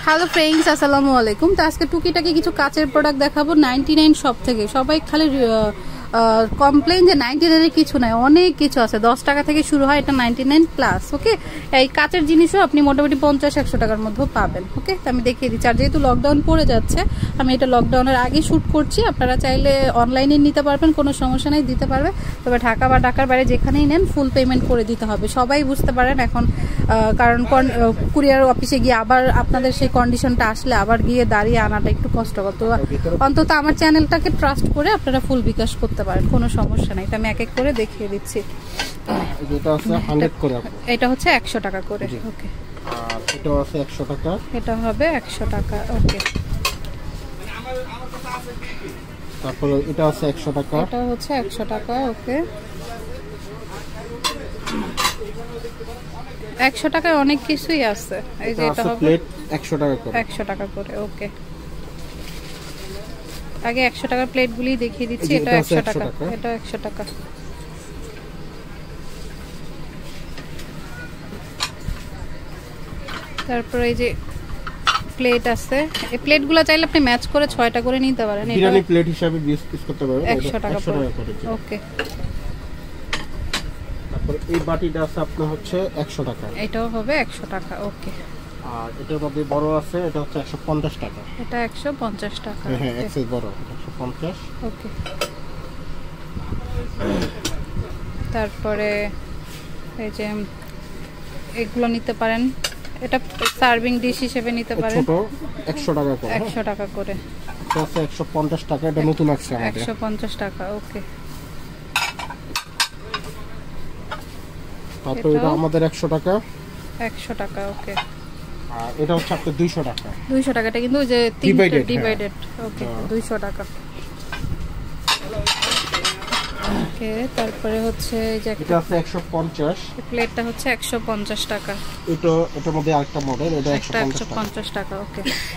Hello friends, আসসালামু আলাইকুম। তো আজকে টুকিটাকি কিছু কাচের প্রোডাক্ট দেখাবো 99 শপ থেকে। সবাই খালি কমপ্লেন যে 99 এর কিছু নাই, অনেক কিছু আছে। 10 টাকা থেকে শুরু হয়, এটা 99 প্লাস। ওকে, এই কাচের জিনিসও আপনি মোটামুটি 50-100 টাকার মধ্যেও পাবেন। ওকে, তো আমি দেখিয়ে দিচ্ছি। আর যেহেতু লকডাউন পড়ে যাচ্ছে, আমি এটা লকডাউনের আগে শ্যুট করছি। আপনারা চাইলে অনলাইনে নিতে পারবেন, কোনো সমস্যা নেই, দিতে পারবে। তবে ঢাকা বা ঢাকার বাইরে যেখানেই নেন ফুল পেমেন্ট করে দিতে হবে। সবাই বুঝতে পারেন এখন, কারণ কুরিয়ার অফিসে গিয়ে আবার আপনাদের সেই কন্ডিশনটা আসলে আবার গিয়ে দাঁড়িয়ে আনাটা একটু কষ্টকর। তো অন্তত আমার চ্যানেলটাকে ট্রাস্ট করে আপনারা ফুল বিকাশ করতে পারেন, কোনো সমস্যা নাই। এটা আমি এক এক করে দেখিয়ে দিচ্ছি। এটা হচ্ছে 100 টাকা করে। ওকে, আর এটা আছে 100 টাকা। এটা হবে 100 টাকা। ওকে, তারপরে এটা আছে 100 টাকা। এটা হচ্ছে 100 টাকা। ওকে, 100 টাকায় অনেক কিছুই আছে। এই যে এটা হবে প্লেট 100 টাকা করে। 100 টাকা করে। ওকে, আগে 100 টাকার প্লেটগুলি দেখিয়ে দিচ্ছি। এটা 100 টাকা। এটা 100 টাকা। তারপরে এই যে প্লেট আছে, এই প্লেটগুলো চাইলে আপনি ম্যাচ করে 6টা করে নিতে পারেন। এটা বিরিয়ানি প্লেট হিসাবে ইউজ করতে পারবেন। 100 টাকা করে। ওকে, তারপর এই বাটিটা আছে আপনার হচ্ছে 100 টাকা। এটাও হবে 100 টাকা। ওকে, আর এটার মধ্যে বড় আছে, এটা হচ্ছে 150 টাকা। এটা 150 টাকা। হ্যাঁ, এক্সেস বড়, 150। ওকে, তারপরে এই যে এগুলো নিতে পারেন। এটা সার্ভিং ডিশ হিসেবে নিতে পারেন। ছোট 100 টাকা করে। 100 টাকা করে। এটা আছে 150 টাকা। এটা নতুন আসছে আমাদের। 150 টাকা। ওকে, তারপর এটা আমাদের 100 টাকা। 100 টাকা। ওকে, আর এটা হচ্ছে আপনার 200 টাকা। 200 টাকা। এটা কিন্তু ওই যে তিনটা ডিভাইডেড। ওকে, 200 টাকা। ওকে, তারপরে হচ্ছে যে এটা আছে 150। এই প্লেটটা হচ্ছে 150 টাকা। এটার মধ্যে আরেকটা মডেল, এটা 150 টাকা। ওকে,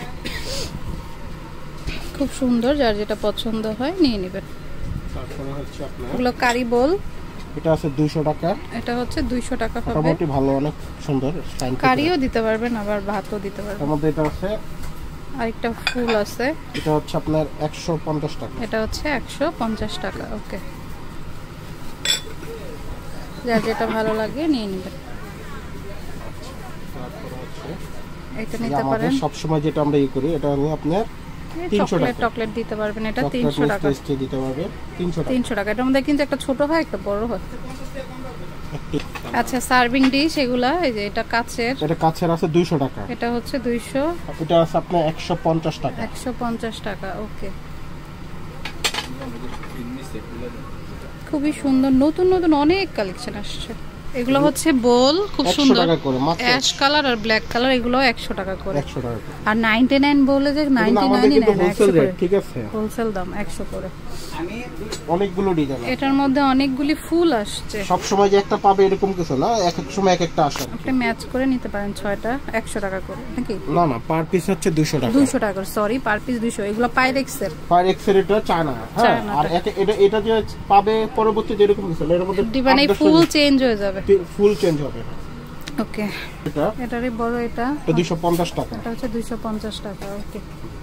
খুব সুন্দর, যার যেটা পছন্দ হয় নিয়ে নেবেন। তারপরে হচ্ছে আপনার এগুলো কারি বোল। এটা আছে 200 টাকা। এটা হচ্ছে 200 টাকা হবে। মোটামুটি ভালো, অনেক সুন্দর। কারিও দিতে পারবেন, আবার ভাতও দিতে পারবেন। এর মধ্যে এটা আছে আরেকটা ফুল আছে, এটা হচ্ছে আপনার 150 টাকা। এটা হচ্ছে 150 টাকা। ওকে, যার যেটা ভালো লাগে নিয়ে নেবেন। তারপর হচ্ছে এটা নিতে পারেন। সব সময় যেটা আমরা করি, এটা আমি আপনার 300 টাকা। চকলেট দিতে পারবেন, এটা 300 টাকা। দিতে পারবে 300 টাকা। 300 টাকা। এটার মধ্যে কিন্তু একটা ছোট হয়, একটা বড় হয়। আচ্ছা, সার্ভিং ডিশ এগুলা, এই যে এটা কাচের। এটা কাচের আছে 200 টাকা। এটা হচ্ছে 200। এটা আছে আপনার 150 টাকা। 150 টাকা। ওকে, খুবই সুন্দর, নতুন নতুন অনেক কালেকশন আসছে। এগুলো হচ্ছে বোল, খুব সুন্দর, অ্যাশ কালার আর ব্ল্যাক কালার। এগুলো 100 টাকা করে। 100 টাকা। আর 99 বলে যে 99ই নেন, 100 করে। ঠিক আছে, হোলসেল দাম 100 করে। অনেকগুলো ডিজাইন। এটার মধ্যে অনেকগুলি ফুল আসছে। সব সময় যে একটা পাবে এরকম কিছু না, এক এক সময় এক একটা আসে। আপনি ম্যাচ করে নিতে পারেন 6টা 100 টাকা করে, নাকি? না না, পার পিস হচ্ছে 200 টাকা। 200 টাকা, সরি, পার পিস 200। এগুলো পাইরেক্সের। পাইরেক্সের এটা চায়না। হ্যাঁ, আর এটা যে পাবে পরবর্তী যেরকম কিছু এর মধ্যে মানে ফুল চেঞ্জ হয়ে যাবে, ফুল চেঞ্জ হবে। ওকে, এটারই বড়। এটা 250 টাকা। এটা হচ্ছে 250 টাকা। ওকে,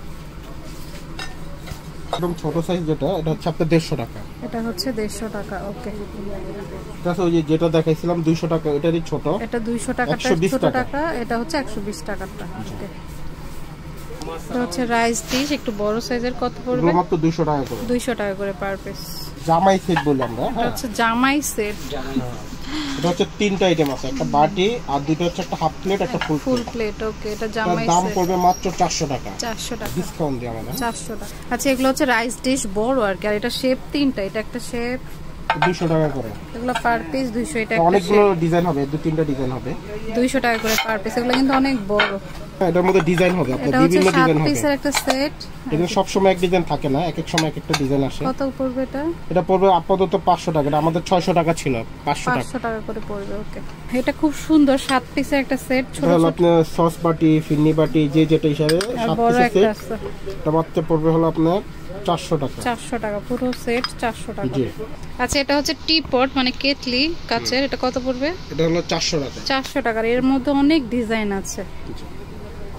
একদম ছোট সাইজ যেটা, এটা হচ্ছে আপনার 150 টাকা। এটা হচ্ছে 150 টাকা। ওকে, এটা ওই যে যেটা দেখাইছিলাম 200 টাকা, এটারই ছোট। এটা 200 টাকাটা ছোট টাকা। এটা হচ্ছে 120 টাকাটা। ওকে, এটা হচ্ছে রাইস ডিশ, একটু বড় সাইজের। কত পড়বে? মাত্র 200 টাকা করে। 200 টাকা করে পার পিস। জামাই সেট বলি আমরা। এটা হচ্ছে জামাই সেট। এটা হচ্ছে 3টা আইটেম আছে, একটা বাটি আর দুটো হচ্ছে একটা হাফ প্লেট, একটা ফুল প্লেট। ওকে, এটা জামাই সেট। দাম পড়বে মাত্র 400 টাকা। 400 টাকা ডিসকাউন্ট দিয়ে আমাদের 400 টাকা। আচ্ছা, এগুলো হচ্ছে রাইস ডিশ বড় আর কি। আর এটা শেপ 3টা, এটা একটা শেপ 200 টাকা করে। এগুলো পার পিস 200। এটা একটা অনেকগুলো ডিজাইন হবে, 2-3টা ডিজাইন হবে। 200 টাকা করে পার পিস। এগুলো কিন্তু অনেক বড়। এটার মধ্যে ডিজাইন হবে, আপনার বিভিন্ন ডিজাইন হবে। পিসের একটা সেট। এগুলো সব সময় এক ডিজাইন থাকে না, এক এক সময় এক একটা ডিজাইন আসে। কত পড়বে এটা? এটা পড়বে আপাতত 500 টাকা। এটা আমাদের 600 টাকা ছিল, 500 টাকা করে পড়বে। ওকে, এটা খুব সুন্দর, 7 পিসের একটা সেট। ছোট ছোট আপনার সস বাটি, ফিরনি বাটি, যে যেটা হিসাবে 7 বড় পিসের একটা সেট। আছে। এটা মাত্র পড়বে হলো আপনার 400 টাকা। 400 টাকা পুরো সেট, 400 টাকা। আচ্ছা, এটা হচ্ছে টি পট, মানে কেটলি কাচের। এটা কত পড়বে? এটা হলো 400 টাকা। 400 টাকা। এর মধ্যে অনেক ডিজাইন আছে।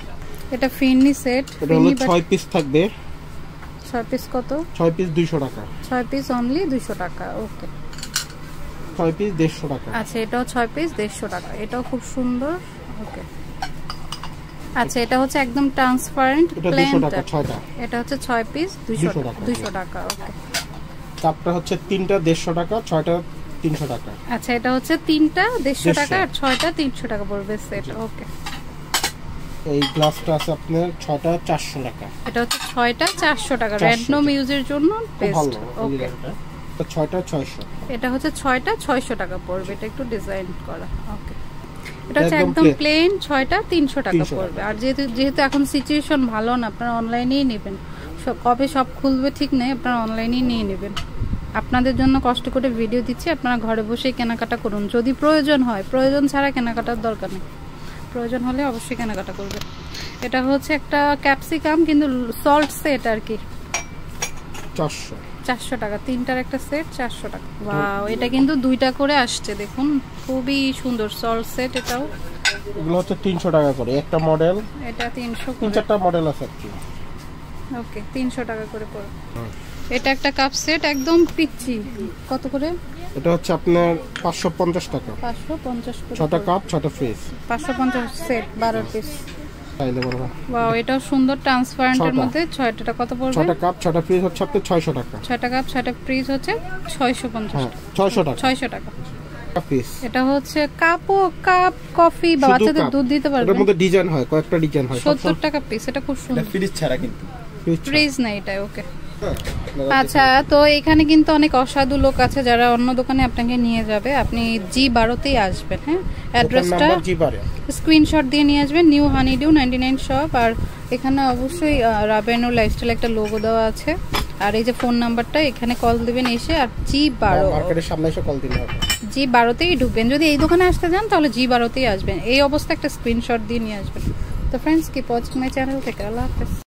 এটা ফিরনি সেট, এটা হলো 6 পিস থাকবে। 6 পিস কত? 6 পিস 200 টাকা। 6 পিস অনলি 200 টাকা। ওকে, 6 পিস 150 টাকা। আচ্ছা, এটাও 6 পিস 150 টাকা। এটাও খুব সুন্দর। ওকে, আচ্ছা, এটা হচ্ছে একদম ট্রান্সপারেন্ট প্লেন, 200 টাকা 6টা। এটা হচ্ছে 6 পিস 200 টাকা। 200 টাকা। ওকে, কাপটা হচ্ছে 3টা 150 টাকা, 6টা 300 টাকা। আচ্ছা, এটা হচ্ছে 3টা 150 টাকা আর 6টা 300 টাকা পড়বে সেট। ওকে, এই গ্লাসটা আছে আপনার 6টা 400 টাকা। এটা হচ্ছে 6টা 400 টাকা, র্যান্ডম ইউজের জন্য বেস্ট। ওকে, তো 6টা 600। এটা হচ্ছে 6টা 600 টাকা পড়বে। এটা একটু ডিজাইন করা। ওকে, এটা হচ্ছে একদম প্লেন, 6টা 300 টাকা পড়বে। আর যেহেতু এখন সিচুয়েশন ভালো না, আপনারা অনলাইনেই নেবেন। কবে সব খুলবে ঠিক নেই, আপনারা অনলাইনেই নিয়ে নেবেন। আপনাদের জন্য কষ্ট করে ভিডিও দিচ্ছি, আপনারা ঘরে বসেই কেনাকাটা করুন যদি প্রয়োজন হয়। প্রয়োজন ছাড়া কেনাকাটার দরকার নেই, প্রয়োজন হলে অবশ্যই কেনাকাটা করবে। এটা হচ্ছে একটা ক্যাপসিকাম কিন্তু সল্ট সেট আর কি, 400 টাকা। 3টার একটা সেট 400 টাকা। ওয়াও, এটা কিন্তু 2টা করে আসছে, দেখুন খুবই সুন্দর সল্ট সেট। এটাও এগুলো হচ্ছে 300 টাকা করে একটা মডেল। এটা 300 করে, 3-4টা মডেল আছে আর কি। ওকে, 300 টাকা করে পড়ে। এটা একটা কাপ সেট একদম পিচ্চি, কত করে? এটা হচ্ছে আপনার 550 টাকা। 550 করে। 6টা কাপ 6টা ফ্রিজ, 550 সেট 12 পিস। তাইলে বড়। ওয়াও, এটাও সুন্দর ট্রান্সপারেন্টের মধ্যে। 6টা কত পড়বে? 6টা কাপ 6টা ফ্রিজ হচ্ছে আপনার 600 টাকা। 6টা কাপ 6টা ফ্রিজ হচ্ছে 650 টাকা। 600 টাকা। 600 টাকা পিস। এটা হচ্ছে কাপ কফি বা বাচ্চাদের দুধ দিতে পারবে। এর মধ্যে ডিজাইন হয়, কয়েকটা ডিজাইন হয়। 70 টাকা পিস। এটা খুব সুন্দর। এটা ফ্রিজ ছাড়া কিন্তু, ফ্রিজ না এটা। ওকে, আচ্ছা, তো এখানে কিন্তু অনেক অসাধু লোক আছে যারা অন্য দোকানে আপনাকে নিয়ে যাবে। আপনি G12তেই আসবেন। হ্যাঁ, অ্যাড্রেসটা স্ক্রিনশট দিয়ে নিয়ে আসবেন। New honeydew 99 shop. আর এখানে অবশ্যই রাবেনু লাইফস্টাইল একটা লোগো দেওয়া আছে। আর এই যে ফোন নাম্বারটা, এখানে কল দিবেন এসে। আর G12 মার্কেটের সামনে এসে কল দিলে হবে। G12তেই ঢুকবেন। যদি এই দোকানে আসতে যান তাহলে G12তেই আসবেন। এই অবস্থা একটা স্ক্রিনশট দিয়ে নিয়ে আসবেন। তো friends, keep watching my channel. থেকে আল্লাহ হাফেজ।